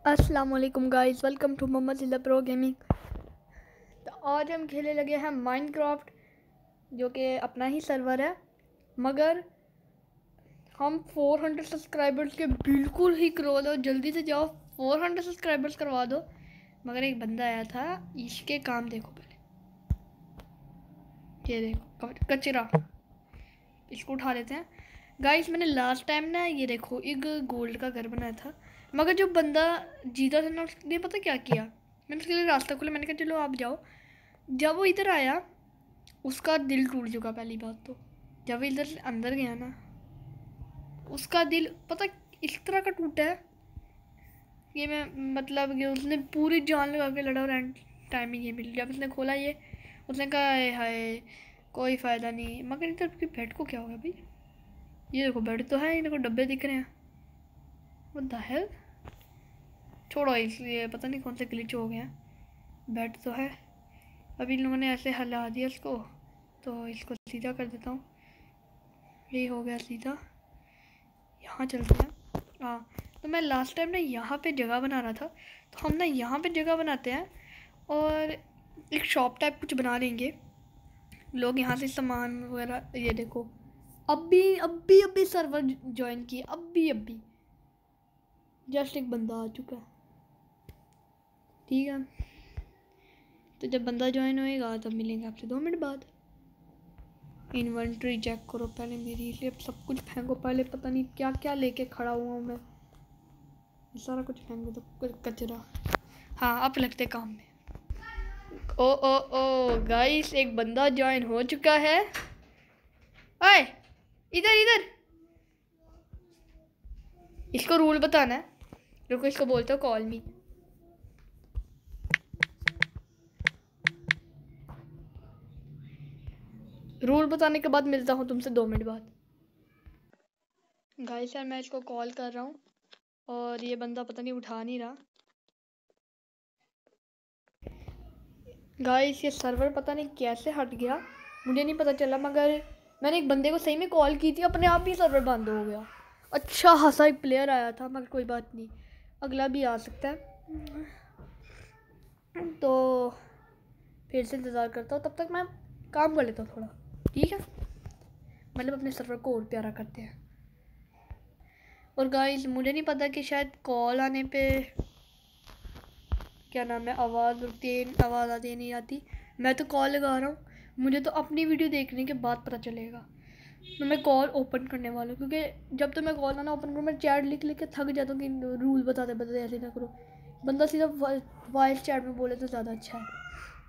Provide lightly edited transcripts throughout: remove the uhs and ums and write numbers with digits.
अस्सलाम वालेकुम guys, welcome to Mohammad जिला प्रो गेमिंग। तो आज हम खेलने लगे हैं माइनक्राफ्ट, जो कि अपना ही सर्वर है। मगर हम 400 सब्सक्राइबर्स के बिल्कुल ही क्लोज हो। जल्दी से जाओ, 400 सब्सक्राइबर्स करवा दो। मगर एक बंदा आया था, इसके काम देखो पहले। ये देखो कचरा, इसको उठा लेते हैं। गाइस मैंने लास्ट टाइम ना ये देखो एक गोल्ड का घर बनाया था, मगर जो बंदा जीता था ना उसने पता क्या किया। मैंने उसके लिए रास्ता खोला, मैंने कहा चलो आप जाओ। जब वो इधर आया उसका दिल टूट चुका। पहली बात तो जब वो इधर से अंदर गया ना, उसका दिल पता इस तरह का टूटा है कि मैं मतलब कि उसने पूरी जान लगा के लड़ा और एंड टाइम में ये मिल गया। जब उसने खोला ये, उसने कहा हाय कोई फ़ायदा नहीं। मगर इधर की बेड को क्या हो गया भाई? ये देखो बेड तो है, इनको डब्बे दिख रहे हैं। व्हाट द हेल, छोड़ो, इसलिए पता नहीं कौन से ग्लिच हो गए हैं। बेड तो है, अभी इन लोगों ने ऐसे हिला दिया इसको, तो इसको सीधा कर देता हूँ। यही हो गया सीधा। यहाँ चलते हैं। हाँ, तो मैं लास्ट टाइम ना यहाँ पे जगह बना रहा था, तो हम ना यहाँ पे जगह बनाते हैं और एक शॉप टाइप कुछ बना लेंगे। लोग यहाँ से सामान वगैरह, ये देखो अभी सर्वर ज्वाइन किए, अभी जस्ट एक बंदा आ चुका है। ठीक है, तो जब बंदा ज्वाइन होएगा तब मिलेंगे आपसे 2 मिनट बाद। इन्वेंट्री चेक करो पहले मेरी, इसलिए सब कुछ फेंको पहले। पता नहीं क्या क्या लेके खड़ा हुआ हूँ मैं, सारा कुछ फेंक दो कचरा। हाँ, अब लगते काम में। ओ गाइस, एक बंदा ज्वाइन हो चुका है। ओए इधर इधर, इसको रूल बताना है। रुको, इसको बोलते हो कॉल मी। रूल बताने के बाद मिलता हूँ तुमसे 2 मिनट बाद। गाइस यार मैं इसको कॉल कर रहा हूँ और ये बंदा पता नहीं उठा नहीं रहा। गाइस ये सर्वर पता नहीं कैसे हट गया, मुझे नहीं पता चला। मगर मैंने एक बंदे को सही में कॉल की थी, अपने आप ही सर्वर बंद हो गया। अच्छा खासा एक प्लेयर आया था, मगर कोई बात नहीं, अगला भी आ सकता है। तो फिर से इंतज़ार करता हूँ, तब तक मैं काम कर लेता हूँ थोड़ा। ठीक है, मतलब अपने सर्वर को और प्यारा करते हैं। और गाइस मुझे नहीं पता कि शायद कॉल आने पे क्या नाम है, आवाज़ आती नहीं आती। मैं तो कॉल लगा रहा हूँ, मुझे तो अपनी वीडियो देखने के बाद पता चलेगा। तो मैं कॉल ओपन करने वाला हूँ, क्योंकि जब तो मैं कॉल आना ओपन करूँ मैं चैट लिख लिख के थक जाता हूँ कि रूल बताते बताते ऐसे ना करो। बंदा सीधा वॉइस चैट में बोले तो ज़्यादा अच्छा है।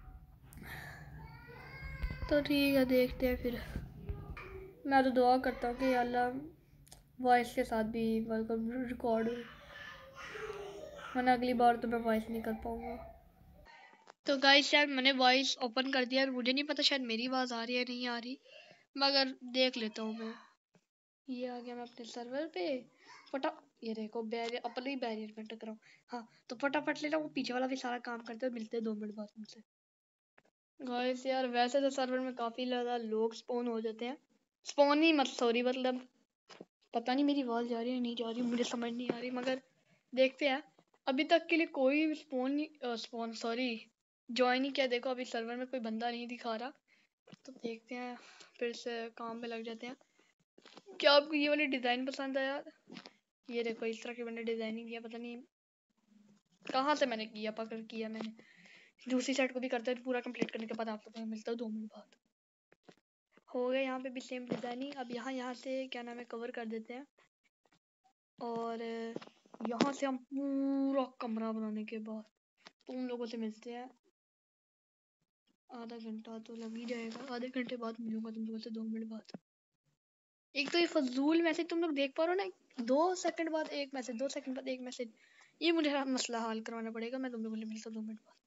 तो ठीक है, देखते हैं फिर। मैं तो दुआ करता हूँ कि अल्लाह वॉइस के साथ भी वेलकम रिकॉर्ड हो, वरना अगली बार तो मैं वॉइस नहीं कर पाऊँगा। तो गाइस यार मैंने वॉइस ओपन कर दिया और मुझे नहीं पता शायद मेरी आवाज़ आ रही है नहीं आ रही, मगर देख लेता हूँ मैं। ये आ गया मैं अपने सर्वर पे। फटा, ये देखो बैरियर, अपने ही बैरियर में टकराऊँ। हाँ, तो फटाफट लेना, वो पीछे वाला भी सारा काम करते हैं। मिलते हैं 2 मिनट बाद तुमसे। गाइस यार वैसे तो सर्वर में काफ़ी ज़्यादा लोग स्पॉन हो जाते हैं। स्पॉन ही मत सॉरी, मतलब पता नहीं मेरी आवाज़ जा रही है नहीं जा रही, मुझे समझ नहीं आ रही, मगर देखते हैं। अभी तक के लिए कोई भी स्पॉन सॉरी ज्वाइन नहीं किया। देखो अभी सर्वर में कोई बंदा नहीं दिखा रहा, तो देखते हैं, फिर से काम में लग जाते हैं। क्या आपको ये वाली डिज़ाइन पसंद आया? ये देखो इस तरह की मैंने डिज़ाइनिंग किया, पता नहीं कहाँ से मैंने किया, पकड़ किया मैंने। दूसरी साइड को भी करते हैं, पूरा कंप्लीट करने के बाद आप लोगों को मिलता है 2 मिनट बाद। हो गया यहाँ पे भी सेम डिज़ाइनिंग। अब यहाँ से क्या नाम है कवर कर देते हैं, और यहाँ से हम पूरा कमरा बनाने के बाद तुम लोगों से मिलते हैं। आधा घंटा तो लग ही जाएगा, आधे घंटे बाद मिलूंगा तुम लोगों से 2 मिनट बाद। एक तो ये फजूल मैसेज तुम लोग देख पा रहे हो ना, 2 सेकंड बाद एक मैसेज, 2 सेकंड बाद एक मैसेज, ये मुझे मसला हल करवाना पड़ेगा। मैं तुम लोगों से मिलता हूँ 2 मिनट बाद।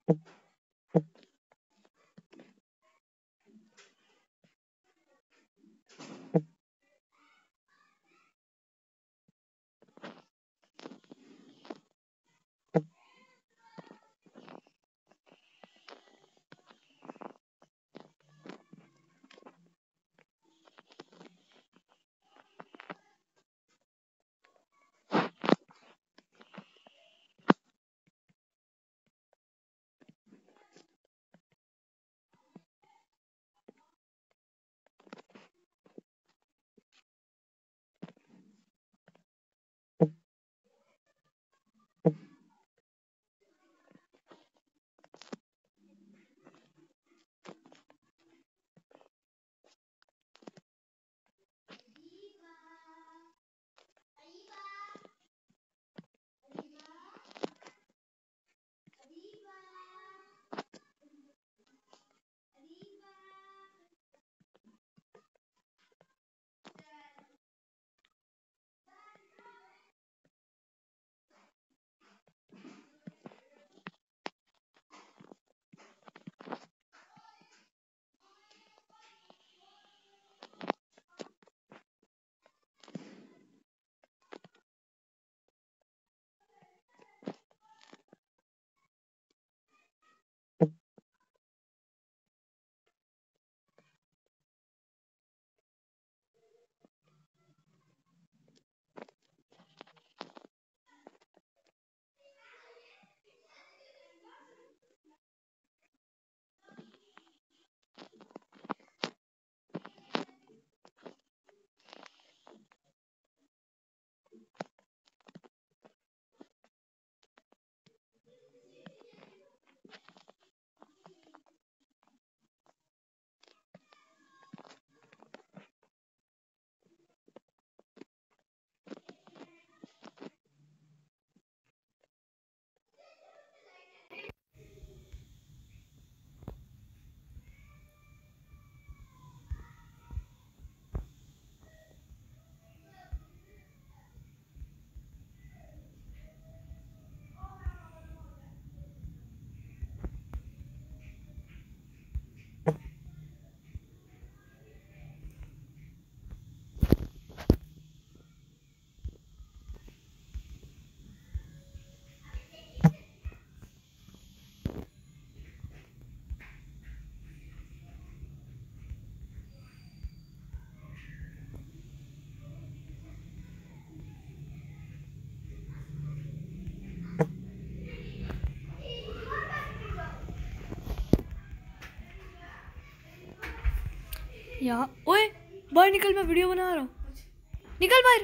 यहाँ ओए बाहर निकल, मैं वीडियो बना रहा हूँ, निकल बाहर।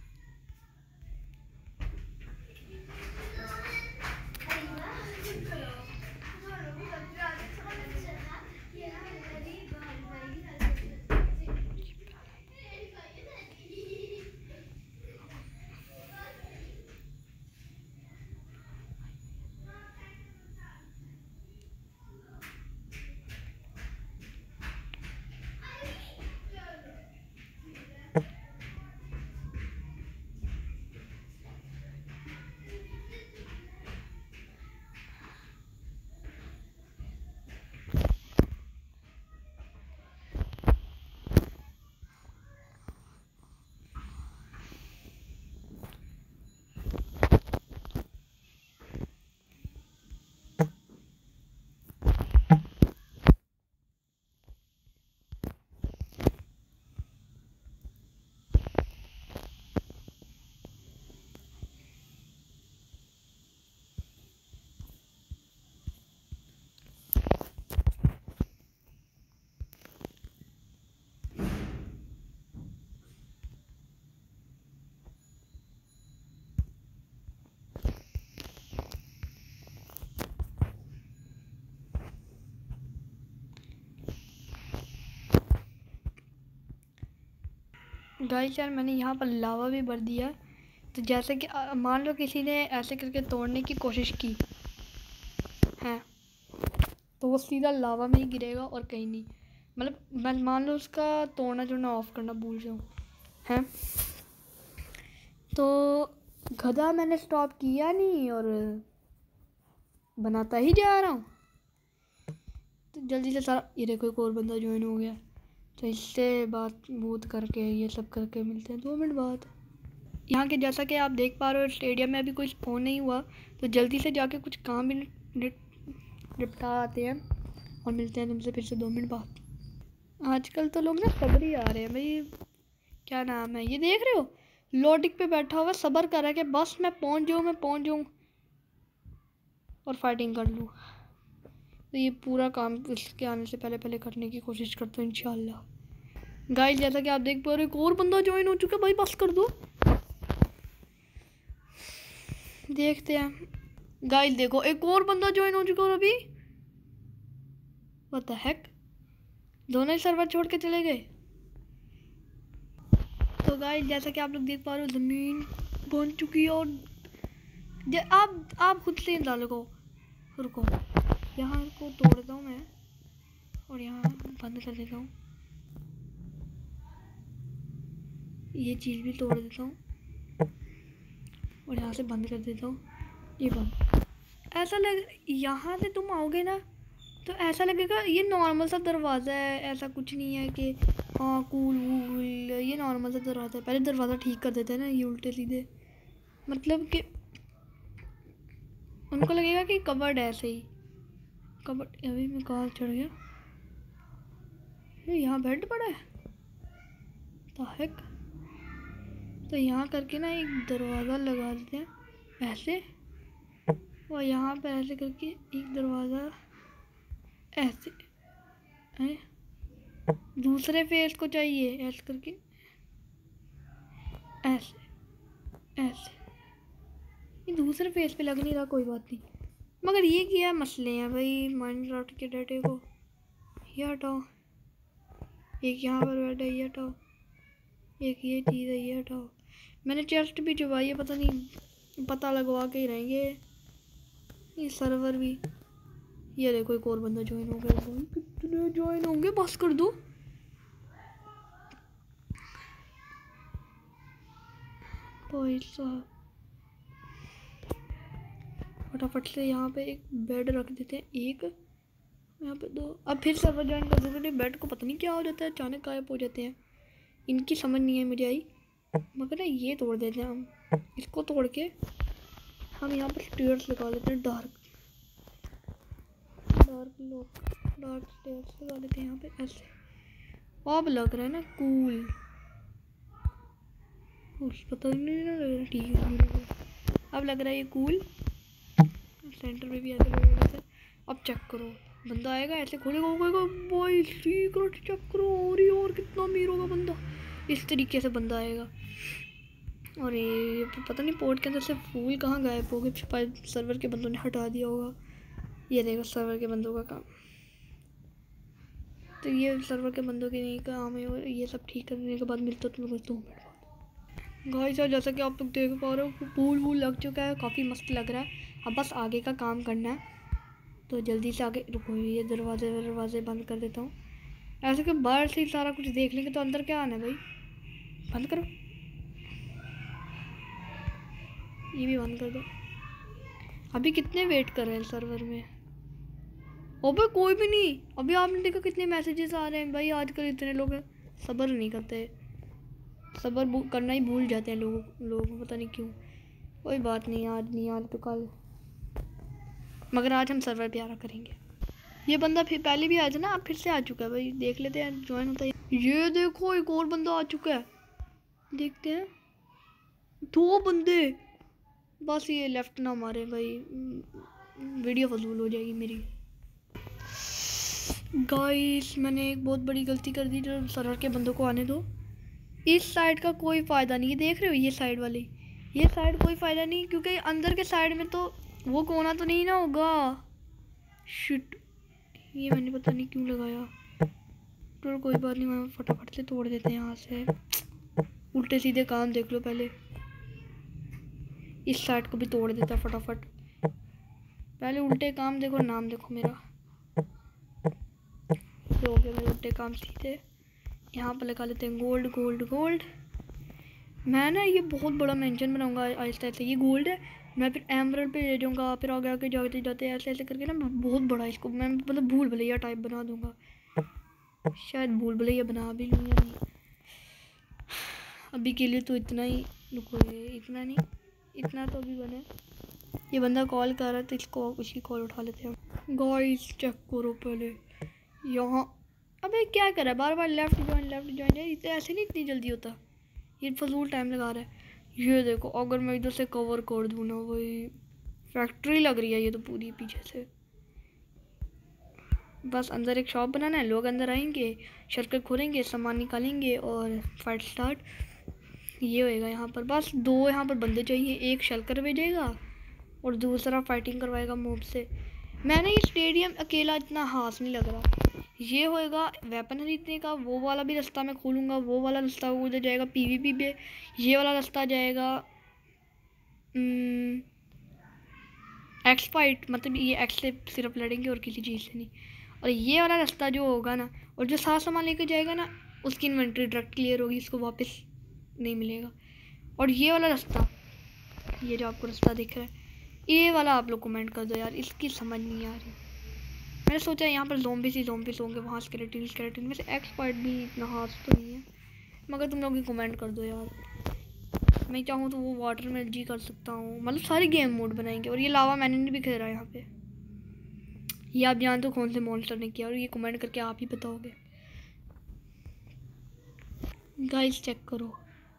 गाइस यार मैंने यहाँ पर लावा भी भर दिया है, तो जैसे कि मान लो किसी ने ऐसे करके तोड़ने की कोशिश की है तो वो सीधा लावा में ही गिरेगा और कहीं नहीं। मतलब मैं मान लो उसका तोड़ना जोड़ना ऑफ करना भूल जाऊँ हैं, तो गधा मैंने स्टॉप किया नहीं और बनाता ही जा रहा हूँ। तो जल्दी से सारा, ये देखो एक और बंदा ज्वाइन हो गया। तो इससे बात बूत करके ये सब करके मिलते हैं 2 मिनट बाद। यहाँ के जैसा कि आप देख पा रहे हो स्टेडियम में अभी कोई स्पॉन नहीं हुआ, तो जल्दी से जाके कुछ काम भी निपटा आते हैं और मिलते हैं तुमसे फिर से 2 मिनट बाद। आजकल तो लोग ना सब्र ही आ रहे हैं भाई। क्या नाम है, ये देख रहे हो लोडिक पे बैठा हुआ सब्र कर रहा है कि बस मैं पहुँच जाऊँ और फाइटिंग कर लूँ। तो ये पूरा काम इसके आने से पहले करने की कोशिश करता हूँ इंशाल्लाह। गाइस जैसा कि आप देख पा रहे हो एक और बंदा ज्वाइन हो चुका है भाई, बस कर दो। देखते हैं गाइस, देखो एक और बंदा ज्वाइन हो चुका है और अभी व्हाट द हेक, दोनों ही सर्वर छोड़ के चले गए। तो गाइस जैसा कि आप लोग देख पा रहे हो ज़मीन बन चुकी है और आप खुद से अंदाज़ा लगाओ। रुको, यहाँ को तोड़ता हूँ मैं और यहाँ बंद कर देता हूँ, ये चीज़ भी तोड़ देता हूँ और यहाँ से बंद कर देता हूँ, ये बंद। ऐसा लग, यहाँ से तुम आओगे ना तो ऐसा लगेगा ये नॉर्मल सा दरवाज़ा है, ऐसा कुछ नहीं है कि हाँ कूल वूल, ये नॉर्मल सा दरवाज़ा है। पहले दरवाज़ा ठीक कर देते हैं ना ये उल्टे सीधे, मतलब कि उनको लगेगा कि कबर्ड है ऐसे ही। कबर्ड, अभी मैं कहाँ चढ़ गया, यहाँ बेड पड़ा है ताहक। तो यहाँ करके ना एक दरवाज़ा लगा देते हैं ऐसे, और यहाँ पे ऐसे करके एक दरवाज़ा ऐसे है। दूसरे फेस को चाहिए ऐसे करके, ऐसे ऐसे, ये दूसरे फेस पे लग नहीं रहा, कोई बात नहीं। मगर ये क्या मसले हैं भाई माइनक्राफ्ट के डाटे को, ये हटाओ, एक यहाँ पर बैठा है ये हटाओ, एक ये चीज़ है ये हटाओ। मैंने चेस्ट भी चुबाई है, पता नहीं, पता लगवा के ही रहेंगे ये सर्वर भी। ये देखो एक और बंदा ज्वाइन हो गया, कितने ज्वाइन होंगे, बस कर दो। भाई साहब फटाफट से यहाँ पे एक बेड रख देते हैं, एक यहाँ पे 2। अब फिर सर्वर ज्वाइन कर देते हैं, बेड को पता नहीं क्या हो जाता है, अचानक गायब हो जाते हैं, इनकी समझ नहीं है मुझे आई। मगर ना ये तोड़ देते हैं हम, इसको तोड़ के हम यहाँ पर स्टेयर्स लगा लेते हैं, डार्क स्टेयर्स लगा लेते हैं यहाँ पे ऐसे। अब लग रहा है ना कूल, पता नहीं ना लग रहा, ठीक है अब लग रहा है ये कूल। सेंटर में भी ऐसे लगा लेते हैं। अब चेक करो, बंदा आएगा ऐसे खोलेगा भाई, सीक्रेट चेक करो, और कितना अमीर होगा बंदा, इस तरीके से बंदा आएगा। और ये पता नहीं पोर्ट के अंदर से फूल कहाँ गायब हो गए, शायद सर्वर के बंदों ने हटा दिया होगा। ये देखो सर्वर के बंदों का काम, तो ये सर्वर के बंदों के नहीं काम है, और ये सब ठीक करने के बाद मिलता तुम लोग 2 मिनट बाद। गाइस जैसा कि आप लोग देख पा रहे हो पूल वूल लग चुका है, काफ़ी मस्त लग रहा है। अब बस आगे का काम करना है, तो जल्दी से आगे। रुको, ये दरवाजे बंद कर देता हूँ, ऐसे कि बाहर से ही सारा कुछ देख लेंगे, तो अंदर क्या आना है भाई, बंद करो, ये भी बंद कर दो। अभी कितने वेट कर रहे हैं सर्वर में, अबे कोई भी नहीं। अभी आपने देखा कितने मैसेजेस आ रहे हैं भाई, आजकल इतने लोग सब्र नहीं करते, सब्र करना ही भूल जाते हैं लोग पता नहीं क्यों। कोई बात नहीं, आज नहीं आज तो कल, मगर आज हम सर्वर प्यारा करेंगे। ये बंदा फिर पहले भी आया था ना, अब फिर से आ चुका है भाई, देख लेते हैं ज्वाइन होता है। ये देखो एक और बंदा आ चुका है, देखते हैं 2 बंदे, बस ये लेफ्ट ना मारे भाई, वीडियो फजूल हो जाएगी मेरी। गाइस मैंने एक बहुत बड़ी गलती कर दी, जो सर्वर के बंदों को आने दो। इस साइड का कोई फ़ायदा नहीं है, देख रहे हो ये साइड वाली, ये साइड कोई फ़ायदा नहीं, क्योंकि अंदर के साइड में तो वो कोना तो नहीं ना होगा। शिट, ये मैंने पता नहीं क्यों लगाया, तो कोई बात नहीं, मैं फटाफट से तोड़ देते हैं यहाँ से। उल्टे सीधे काम देख लो, पहले इस साइड को भी तोड़ देता फटाफट, पहले उल्टे काम देखो, नाम देखो मेरा, तो हो गया मेरे उल्टे काम सीधे। यहाँ पर लगा लेते हैं गोल्ड गोल्ड गोल्ड। मैं ना ये बहुत बड़ा मेंशन बनाऊंगा आहिस्ता आहिस्ता, ये गोल्ड है, मैं फिर एमरल्ड पे ले जाऊँगा, फिर आगे आगे जाते जाते ऐसे ऐसे करके ना बहुत बड़ा इसको मैं मतलब भूल भुलैया टाइप बना दूँगा। शायद भूल भुलैया बना भी लूँ या नहीं, अभी के लिए तो इतना ही। रुको, ये इतना नहीं, इतना तो अभी बने। ये बंदा कॉल कर रहा है तो इसको उसकी कॉल उठा लेते हैं। गाइस चेक करो पहले यहाँ। अबे क्या कर रहा है बार बार लेफ्ट ज्वाइन यार, इसे ऐसे नहीं इतनी जल्दी होता, ये फजूल टाइम लगा रहा है। ये देखो अगर मैं इधर से कवर कर दूँ ना भाई, फैक्ट्री लग रही है ये तो पूरी पीछे से। बस अंदर एक शॉप बनाना है, लोग अंदर आएंगे, शर्कत खोलेंगे, सामान निकालेंगे और फाइट स्टार्ट। ये होएगा यहाँ पर। बस 2 यहाँ पर बंदे चाहिए, एक शल्कर भेजेगा और दूसरा फाइटिंग करवाएगा मोब से। मैंने ये स्टेडियम अकेला इतना हाथ नहीं लग रहा। ये होएगा वेपन खरीदने का, वो वाला भी रास्ता मैं खोलूँगा, वो वाला रास्ता उधर जाएगा पीवीपी पे, ये वाला रास्ता जाएगा एक्स फाइट, मतलब ये एक्स से सिर्फ लड़ेंगे और किसी चीज़ से नहीं। और ये वाला रास्ता जो होगा ना, और जो सारा सामान लेकर जाएगा ना, उसकी इन्वेंट्री डायरेक्ट क्लियर होगी, इसको वापस नहीं मिलेगा। और ये वाला रास्ता, ये जो आपको रास्ता दिख रहा है, ये वाला आप लोग कमेंट कर दो यार, इसकी समझ नहीं आ रही। मैंने सोचा यहाँ पर ज़ॉम्बीज़ होंगे, वहाँ स्केलेटन में से एक्स पार्ट भी इतना हाथ तो नहीं है, मगर तुम लोग ही कमेंट कर दो यार। मैं चाहूँ तो वो वाटर में जी कर सकता हूँ, मतलब सारी गेम मोड बनाएंगे। और ये लावा मैंने भी खेला यहाँ पे, ये आप जानते हो कौन से मॉन्स्टर ने किया, और ये कमेंट करके आप ही बताओगे। गाइस चेक करो,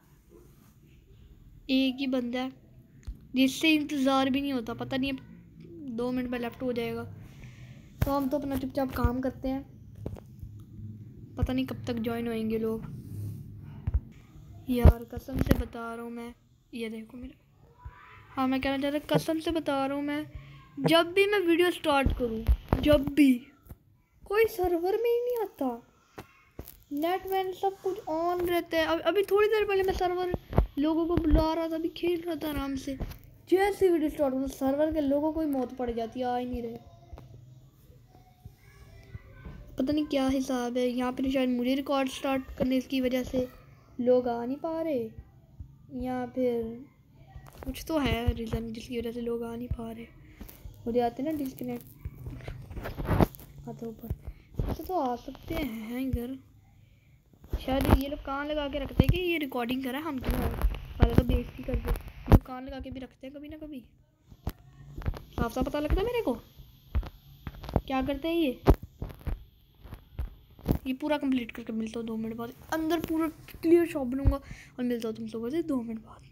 एक ही बंदा है जिससे इंतज़ार भी नहीं होता, पता नहीं 2 मिनट में लेफ्ट हो जाएगा। तो हम तो अपना चुपचाप काम करते हैं, पता नहीं कब तक ज्वाइन होएंगे लोग। यार कसम से बता रहा हूँ मैं, ये देखो मेरा, हाँ मैं कहना चाहता हूँ कसम से बता रहा हूँ मैं, जब भी मैं वीडियो स्टार्ट करूँ, जब भी कोई सर्वर में ही नहीं आता, नेट वैन सब कुछ ऑन रहता है। अभी थोड़ी देर पहले मैं सर्वर लोगों को बुला रहा था, अभी खेल रहा था आराम से, जैसे वीडियो स्टार्ट हुआ सर्वर के लोगों को ही मौत पड़ जाती है, आ ही नहीं रहे, पता नहीं क्या हिसाब है यहाँ पे। शायद मुझे रिकॉर्ड स्टार्ट करने की वजह से लोग आ नहीं पा रहे, या फिर कुछ तो है रीज़न जिसकी वजह से लोग आ नहीं पा रहे। मुझे आते ना डिस्कनेक्ट आते ऊपर, ऐसे तो आ सकते हैं इधर। शायद ये लोग कान लगा के रखते हैं कि ये रिकॉर्डिंग करा, हम क्यों पहले तो बेइज्जती कर दो। लोग कान लगा के भी रखते हैं कभी ना कभी, साफ साफ पता लगता है मेरे को क्या करते हैं ये पूरा कंप्लीट करके मिलता हूँ 2 मिनट बाद, अंदर पूरा क्लियर शॉप बनूंगा और मिलता हूँ तुम लोगों से 2 मिनट बाद।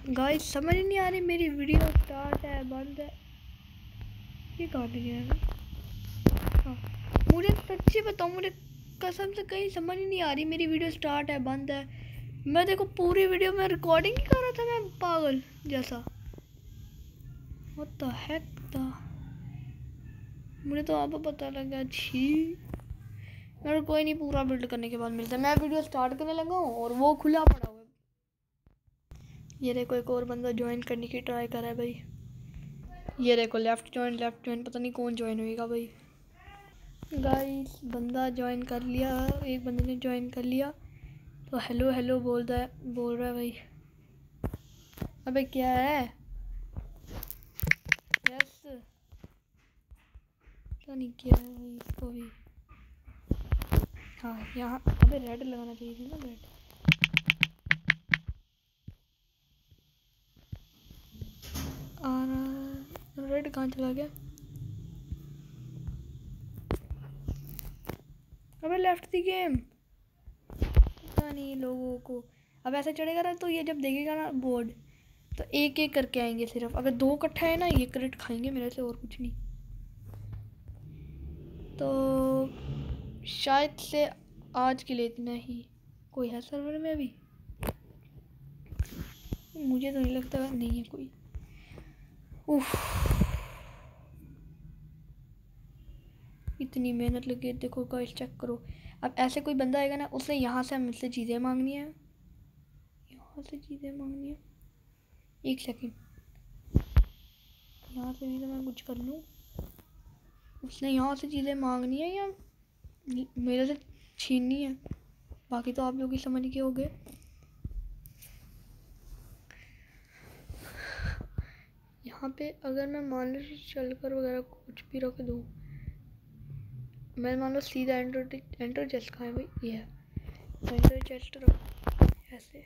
गाइस समझ नहीं आ रही मेरी वीडियो स्टार्ट है बंद है, ये कहाँ पे गया है? हाँ, मुझे सच्ची बताऊँ, मुझे कसम से कहीं समझ नहीं आ रही मेरी वीडियो स्टार्ट है बंद है। मैं देखो पूरी वीडियो में रिकॉर्डिंग ही कर रहा था, मैं पागल जैसा। व्हाट द हेक था, मुझे तो आप पता लगा। छी, मेरे कोई नहीं, पूरा बिल्ड करने के बाद मिलता है। मैं वीडियो स्टार्ट करने लगा हूँ और वो खुला पड़ा हुआ है। ये देखो एक और बंदा ज्वाइन करने की ट्राई कर रहा है भाई। ये देखो लेफ्ट ज्वाइन, पता नहीं कौन ज्वाइन होएगा भाई। गाइस बंदा ज्वाइन कर लिया, एक बंदे ने ज्वाइन कर लिया तो हेलो हेलो बोल रहा है भाई। अबे क्या है? यस, पता नहीं क्या है भाई इसको भी। हाँ यहाँ, अबे रेड लगाना चाहिए थी ना, रेड। आ रहा, रेड कहाँ चला गया? अबे लेफ्ट दी गेम, पता नहीं लोगों को। अब ऐसा चढ़ेगा ना तो ये जब देखेगा ना बोर्ड तो एक एक करके आएंगे सिर्फ। अगर दो इकट्ठा है ना ये क्रेडिट खाएंगे मेरे से, और कुछ नहीं। तो शायद से आज के लिए इतना ही। कोई है सर्वर में अभी? मुझे तो नहीं लगता, नहीं है कोई। उफ, इतनी मेहनत लगी, देखो गाइस चेक करो। अब ऐसे कोई बंदा आएगा ना, उसने यहाँ से मुझसे चीज़ें मांगनी है, यहाँ से चीज़ें मांगनी है। एक सेकंड, यहाँ से भी तो मैं कुछ कर लूँ। उसने यहाँ से चीज़ें मांगनी है या मेरे से छीननी है, बाकी तो आप लोग ही समझ के हो गए। यहाँ पे अगर मैं मान लो चल कर वगैरह कुछ भी रख दूँ, मैं मान लो सीधा एंटर चेस्ट कहाँ है भाई? ये है एंटर चेस्ट, रख ऐसे।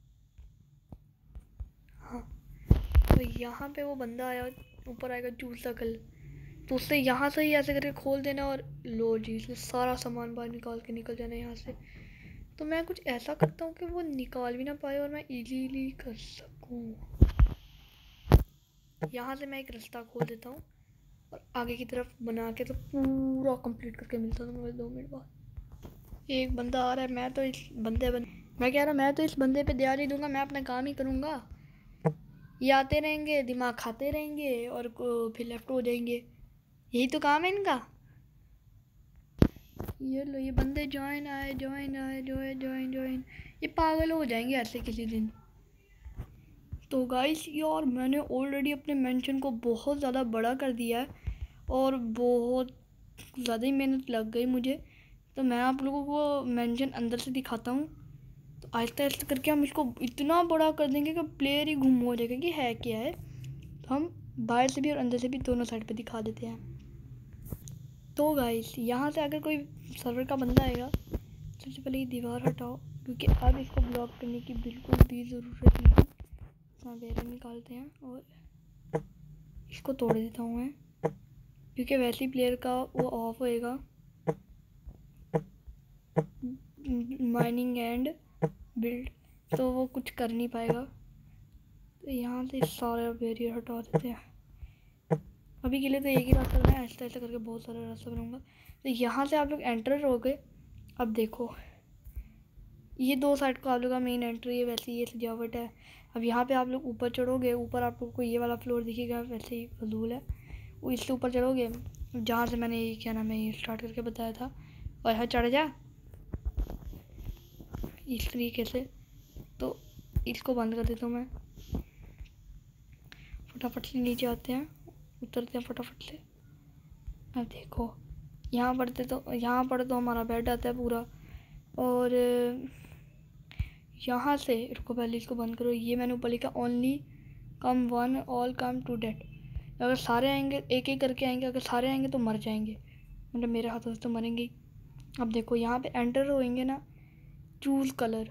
हाँ, तो यहाँ पे वो बंदा आया, ऊपर आएगा चूज द कल, तो उससे यहाँ से ही ऐसे करके खोल देना और लो जी, इसने सारा सामान बाहर निकाल के निकल जाना यहाँ से। तो मैं कुछ ऐसा करता हूँ कि वो निकाल भी ना पाए और मैं इजीली कर सकूँ। यहाँ से मैं एक रास्ता खोल देता हूँ और आगे की तरफ बना के तो पूरा कंप्लीट करके मिलता था मुझे 2 मिनट बाद। एक बंदा आ रहा है, मैं तो इस मैं कह रहा मैं तो इस बंदे पे ध्यान नहीं दूंगा, मैं अपना काम ही करूँगा। ये आते रहेंगे, दिमाग खाते रहेंगे और फिर लेफ्ट हो जाएंगे, यही तो काम है इनका। ये लो, ये बंदे ज्वाइन आए, ज्वाइन, ये पागल हो जाएंगे ऐसे किसी दिन। तो गाइस यार मैंने ऑलरेडी अपने मेंशन को बहुत ज़्यादा बड़ा कर दिया है और बहुत ज़्यादा ही मेहनत लग गई मुझे। तो मैं आप लोगों को मेंशन अंदर से दिखाता हूँ। तो आहिस्ता आहिस्ता करके हम इसको इतना बड़ा कर देंगे कि प्लेयर ही गुम हो जाएगा कि है क्या है। तो हम बाहर से भी और अंदर से भी दोनों साइड पे दिखा देते हैं। तो गाइस यहाँ से अगर कोई सर्वर का बंदा आएगा, सबसे पहले ये दीवार हटाओ, क्योंकि अब इसको ब्लॉक करने की बिल्कुल भी ज़रूरत नहीं। अपना बैरल निकालते हैं और इसको तोड़ देता हूँ मैं, क्योंकि वैसे ही प्लेयर का वो ऑफ होएगा, माइनिंग एंड बिल्ड, तो वो कुछ कर नहीं पाएगा। तो यहाँ से सारा बैरियर हटा देते हैं। अभी के लिए तो एक ही रास्ता बनाया, ऐसा ऐसा करके बहुत सारा रास्ता बनाऊंगा। तो यहाँ से आप लोग एंटर हो गए। अब देखो ये दो साइड को आप लोग का मेन एंट्री है, वैसे ये सजावट है। अब यहाँ पे आप लोग ऊपर चढ़ोगे, ऊपर आप लोग को ये वाला फ्लोर दिखेगा, वैसे ही फजूल है। वो इससे ऊपर चढ़ोगे जहाँ से मैंने ये क्या नाम है ये स्टार्ट करके बताया था, और यहाँ चढ़ जा इस तरीके से। तो इसको बंद कर देता हूँ मैं, फटाफट से नीचे आते हैं, उतरते हैं फटाफट से। अब देखो यहाँ पर तो हमारा बेड आता है पूरा। और यहाँ से रुको, पहले इसको बंद करो। ये मैंने ऊपर लिखा only come one all come to date. अगर सारे आएंगे, एक एक करके आएंगे, अगर सारे आएंगे तो मर जाएंगे, मतलब मेरे हाथों से तो मरेंगे। अब देखो यहाँ पे एंटर होएंगे ना, चूज़ कलर,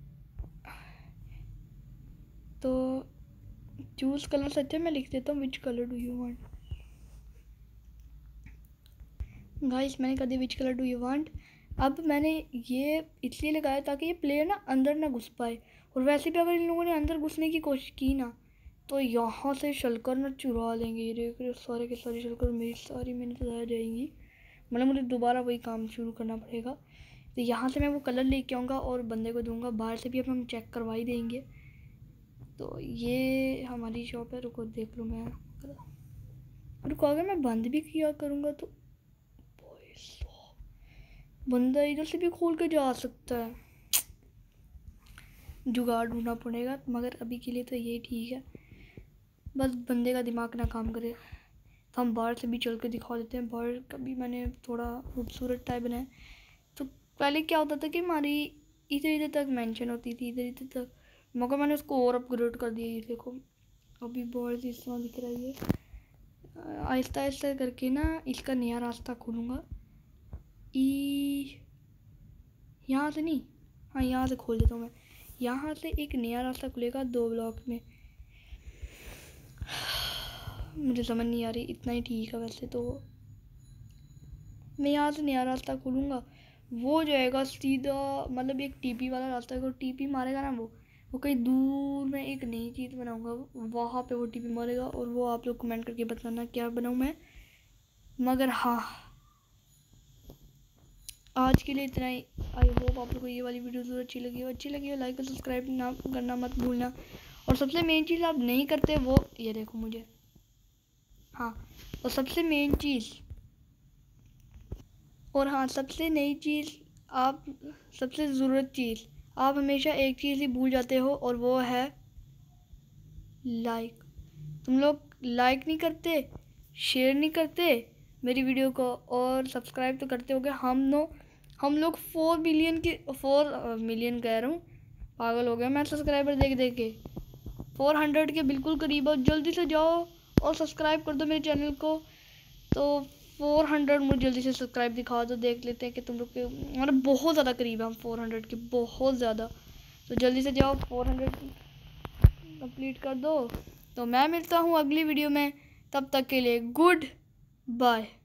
तो चूज़ कलर से अच्छा मैं लिख देता हूँ which colour do you want. Guys मैंने कहा which colour do you want, अब मैंने ये इसलिए लगाया ताकि ये प्लेयर ना अंदर ना घुस पाए, और वैसे भी अगर इन लोगों ने अंदर घुसने की कोशिश की ना तो यहाँ से शलकर ना चुरा लेंगे। ये देख सारे के सारे शलकर मेरी सारी मेहनत ज़ाया जाएंगी, मतलब मुझे दोबारा वही काम शुरू करना पड़ेगा। तो यहाँ से मैं वो कलर लेके आऊँगा और बंदे को दूंगा। बाहर से भी अब हम चेक करवा ही देंगे। तो ये हमारी शॉप है, रुको देख लूँ मैं। रुको अगर मैं बंद भी किया करूँगा तो बंदा इधर से भी खोल के जा सकता है। जुगाड़ ढूंढना पड़ेगा, मगर अभी के लिए तो ये ठीक है, बस बंदे का दिमाग ना काम करे। तो हम बाहर से भी चल के दिखा देते हैं। बाहर का भी मैंने थोड़ा खूबसूरत टाइप बनाया। तो पहले क्या होता था कि हमारी इधर इधर तक मेंशन होती थी, इधर इधर तक, मगर मैंने उसको और अपग्रेड कर दिया। ये देखो अभी बाहर से इस तरह दिख रहा है। ये आहिस्ता आहिस्ता करके ना इसका नया रास्ता खोलूँगा। यहाँ से नहीं, हाँ यहाँ से खोल देता हूँ मैं। यहाँ से एक नया रास्ता खुलेगा 2 ब्लॉक में। मुझे समझ नहीं आ रही, इतना ही ठीक है वैसे तो। मैं यहाँ से नया रास्ता खोलूँगा, वो जाएगा सीधा, मतलब एक टीपी वाला रास्ता है। टीपी मारेगा ना वो कहीं दूर में एक नई चीज़ बनाऊँगा, वहाँ पे वो टीपी मारेगा। और वो आप लोग कमेंट करके बताना क्या बनाऊँ मैं। मगर हाँ, आज के लिए इतना ही। आई होप आप लोग को ये वाली वीडियो ज़रूर अच्छी लगी हो। लाइक और सब्सक्राइब ना करना मत भूलना। और सबसे मेन चीज़ आप नहीं करते वो ये देखो मुझे, हाँ, और सबसे मेन चीज़, और हाँ सबसे नई चीज़, आप सबसे ज़रूरत चीज़, आप हमेशा एक चीज़ ही भूल जाते हो, और वो है लाइक। तुम लोग लाइक नहीं करते, शेयर नहीं करते मेरी वीडियो को, और सब्सक्राइब तो करते होगे। हम लोग 4 मिलियन कह रहा हूँ, पागल हो गया मैं सब्सक्राइबर देख देख के। 400 के बिल्कुल करीब हो। जल्दी से जाओ और सब्सक्राइब कर दो मेरे चैनल को। तो 400 मुझे जल्दी से सब्सक्राइब दिखा दो, देख लेते हैं कि तुम लोग के, मतलब बहुत ज़्यादा करीब है हम 400 के, बहुत ज़्यादा। तो जल्दी से जाओ 400 कंप्लीट कर दो। तो मैं मिलता हूँ अगली वीडियो में, तब तक के लिए गुड बाय।